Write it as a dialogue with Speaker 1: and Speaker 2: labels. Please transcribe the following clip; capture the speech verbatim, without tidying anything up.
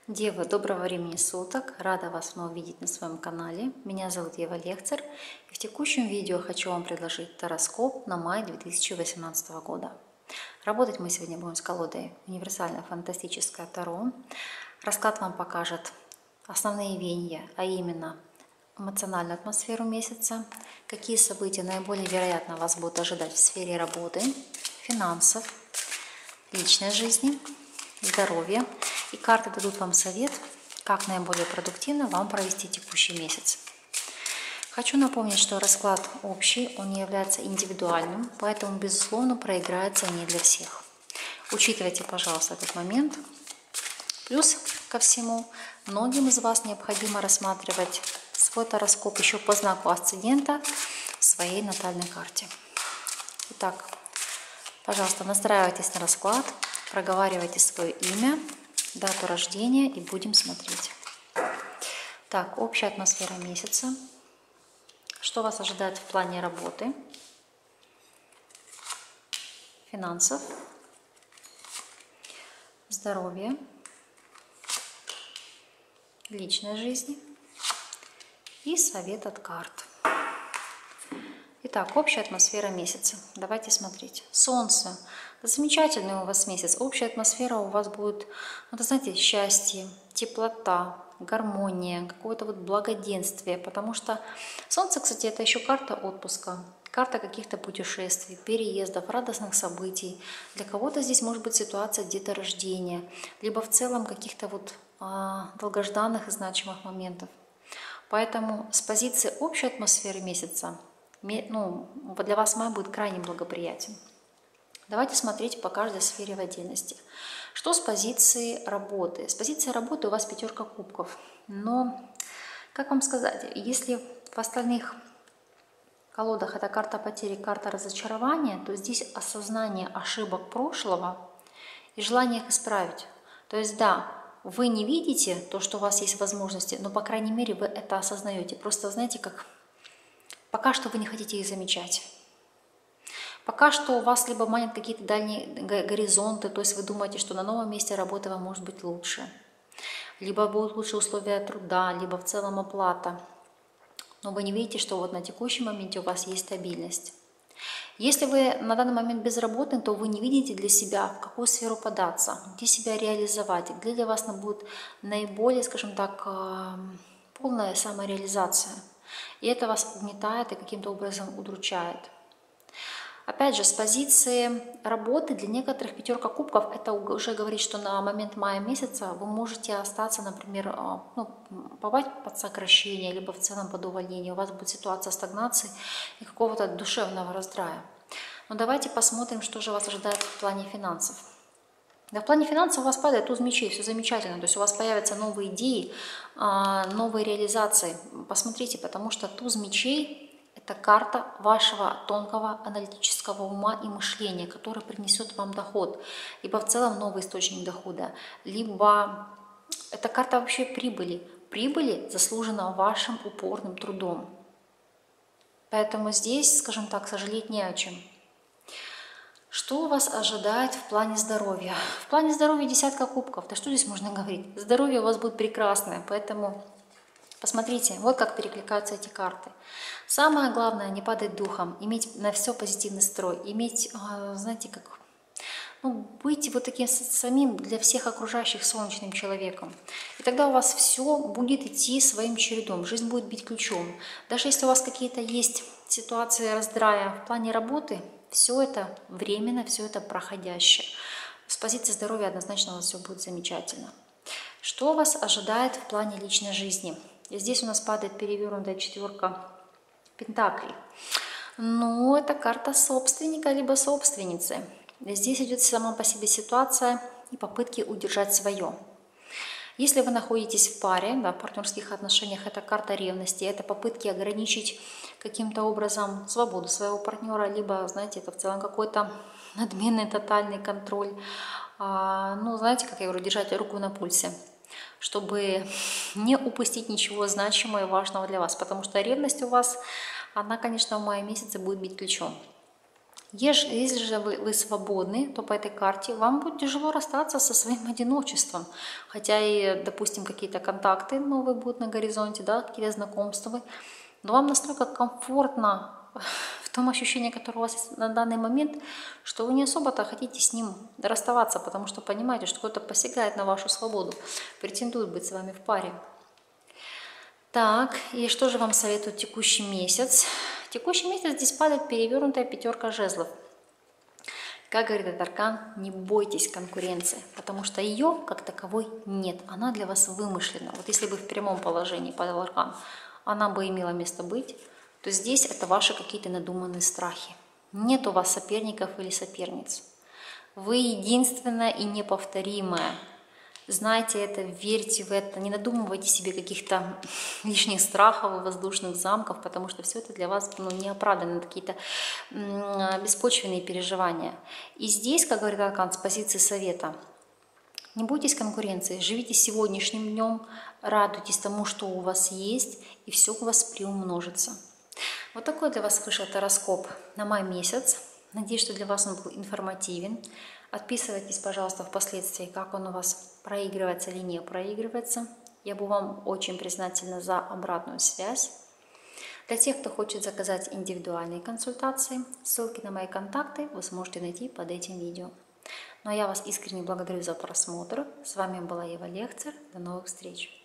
Speaker 1: Девы, доброго времени суток! Рада вас снова видеть на своем канале. Меня зовут Ева Лехцер. И в текущем видео хочу вам предложить гороскоп на май две тысячи восемнадцатого года. Работать мы сегодня будем с колодой «Универсальное фантастическое Таро». Расклад вам покажет основные веяния, а именно эмоциональную атмосферу месяца, какие события наиболее вероятно вас будут ожидать в сфере работы, финансов, личной жизни, здоровья. И карты дадут вам совет, как наиболее продуктивно вам провести текущий месяц. Хочу напомнить, что расклад общий, он не является индивидуальным, поэтому, безусловно, проиграется не для всех. Учитывайте, пожалуйста, этот момент. Плюс ко всему, многим из вас необходимо рассматривать свой гороскоп еще по знаку асцендента в своей натальной карте. Итак, пожалуйста, настраивайтесь на расклад, проговаривайте свое имя, дату рождения и будем смотреть. Так, общая атмосфера месяца. Что вас ожидает в плане работы, финансов, здоровья, личной жизни и совет от карт. Итак, общая атмосфера месяца. Давайте смотреть. Солнце. Замечательный у вас месяц. Общая атмосфера у вас будет, ну, знаете, счастье, теплота, гармония, какое-то вот благоденствие. Потому что Солнце, кстати, это еще карта отпуска, карта каких-то путешествий, переездов, радостных событий. Для кого-то здесь может быть ситуация где-то рождения, либо в целом каких-то вот а, долгожданных и значимых моментов. Поэтому с позиции общей атмосферы месяца, ну, для вас май будет крайне благоприятен. Давайте смотреть по каждой сфере в отдельности. Что с позиции работы? С позиции работы у вас пятерка кубков. Но, как вам сказать, если в остальных колодах это карта потери, карта разочарования, то здесь осознание ошибок прошлого и желание их исправить. То есть, да, вы не видите то, что у вас есть возможности, но, по крайней мере, вы это осознаете. Просто, знаете, как пока что вы не хотите их замечать. Пока что у вас либо манят какие-то дальние горизонты, то есть вы думаете, что на новом месте работы вам может быть лучше. Либо будут лучшие условия труда, либо в целом оплата. Но вы не видите, что вот на текущем моменте у вас есть стабильность. Если вы на данный момент безработны, то вы не видите для себя, в какую сферу податься, где себя реализовать, где для вас будет наиболее, скажем так, полная самореализация. И это вас угнетает и каким-то образом удручает. Опять же, с позиции работы для некоторых пятерка кубков, это уже говорит, что на момент мая месяца вы можете остаться, например, ну, попасть под сокращение, либо в целом под увольнение. У вас будет ситуация стагнации и какого-то душевного раздрая. Но давайте посмотрим, что же вас ожидает в плане финансов. Да, в плане финансов у вас падает туз мечей, все замечательно. То есть у вас появятся новые идеи, новые реализации. Посмотрите, потому что туз мечей – это карта вашего тонкого аналитического ума и мышления, который принесет вам доход. Либо в целом новый источник дохода, либо это карта вообще прибыли. Прибыли заслужена вашим упорным трудом. Поэтому здесь, скажем так, сожалеть не о чем. Что у вас ожидает в плане здоровья? В плане здоровья десятка кубков. Да что здесь можно говорить? Здоровье у вас будет прекрасное, поэтому посмотрите, вот как перекликаются эти карты. Самое главное, не падать духом, иметь на все позитивный строй, иметь, знаете, как, ну, быть вот таким самим для всех окружающих солнечным человеком. И тогда у вас все будет идти своим чередом, жизнь будет бить ключом. Даже если у вас какие-то есть ситуации раздрая в плане работы, все это временно, все это проходящее. С позиции здоровья однозначно у вас все будет замечательно. Что вас ожидает в плане личной жизни? И здесь у нас падает перевернутая четверка пентаклей. Ну, это карта собственника либо собственницы. Здесь идет сама по себе ситуация и попытки удержать свое. Если вы находитесь в паре, да, в партнерских отношениях, это карта ревности, это попытки ограничить каким-то образом свободу своего партнера, либо, знаете, это в целом какой-то надменный тотальный контроль. А, ну, знаете, как я говорю, держать руку на пульсе, чтобы не упустить ничего значимого и важного для вас, потому что ревность у вас, она, конечно, в мае месяце будет бить ключом. Если же вы, вы свободны, то по этой карте вам будет тяжело расстаться со своим одиночеством. Хотя и, допустим, какие-то контакты новые будут на горизонте, да, какие-то знакомства. Но вам настолько комфортно в том ощущении, которое у вас есть на данный момент, что вы не особо-то хотите с ним расставаться, потому что понимаете, что кто-то посягает на вашу свободу, претендует быть с вами в паре. Так, и что же вам советует текущий месяц? Текущий месяц здесь падает перевернутая пятерка жезлов. Как говорит этот аркан, не бойтесь конкуренции, потому что ее как таковой нет, она для вас вымышлена. Вот если бы в прямом положении падал аркан, она бы имела место быть, то здесь это ваши какие-то надуманные страхи. Нет у вас соперников или соперниц. Вы единственная и неповторимая. Знайте это, верьте в это, не надумывайте себе каких-то лишних страхов и воздушных замков, потому что все это для вас ну, неоправданно, какие-то беспочвенные переживания. И здесь, как говорит аркан, с позиции совета, не бойтесь конкуренции, живите сегодняшним днем, радуйтесь тому, что у вас есть, и все у вас приумножится. Вот такой для вас вышел гороскоп на май месяц. Надеюсь, что для вас он был информативен. Отписывайтесь, пожалуйста, впоследствии, как он у вас проигрывается или не проигрывается. Я буду вам очень признательна за обратную связь. Для тех, кто хочет заказать индивидуальные консультации, ссылки на мои контакты вы сможете найти под этим видео. Ну а я вас искренне благодарю за просмотр. С вами была Ева Лехцер. До новых встреч!